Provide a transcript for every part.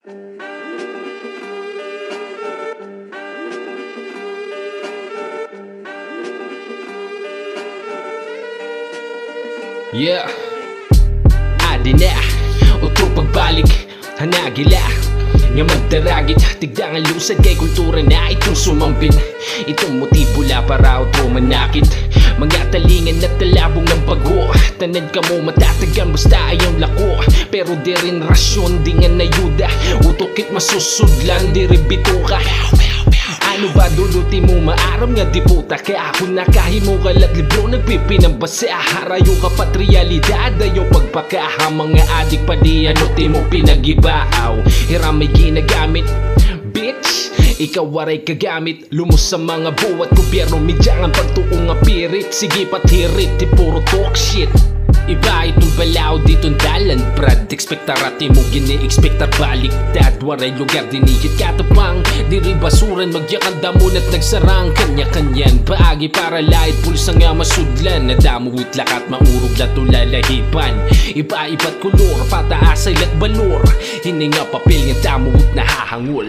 Yeah, adi na uto pagbalik, hanagila nga magdaragit, tigdangan lusad kay kultura na itong sumambin. Itong motibo la para otro manakit, mga talingan at talabong ng bago. Tanad ka mo matatagan basta ayaw lako, pero di rin rasyon di nga nayuda. Utokit masusudlan di rin bituka. Ano ba duluti mo maaram nga di puta, kaya ako nakahimo kalat libro nagpipinambasa. Harayo ka pat realidad ayo pagpakaha, mga adik pa di ano ti mo pinagibaaw. Hiram may ginagamit bitch, ikaw waray kagamit. Lumos sa mga buwat gobyerno, midyangan pagtuong nga pirit. Sige patirit, ti puro talk shit. Iba itong balaw ditong dalan brad, ekspektarati mo gini-ekspektar baliktad. Waray lugar dinigit katapang, diri basuran magyakan damon at nagsarang kanya-kanyan. Paagi para lahit pulsa nga masudlan, nadamuhit lakat maurog na tulalahipan. Iba-iba't kulor, pataasay at balor, hindi nga papel nga damuhit na hahangol.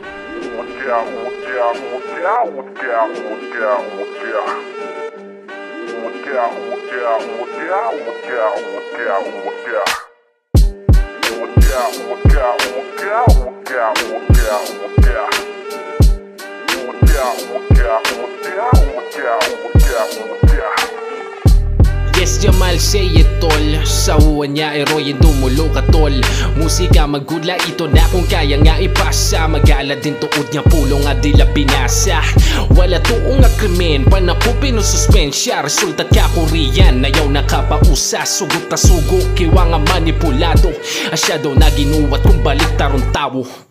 Yes, Jamal say it tol, sa uwan niya eroy dumulo ka tol. Musika magudla ito na kung kaya nga ipasa, magala din tuod niya pulong nga dila pinasa. Wala tuong nga krimen, panapo pinususpensya, resulta ka Korean, ayaw nakapausa. Sugot na sugo, kiwa nga manipulado, asya daw na ginuwat kung balik tarong tawo.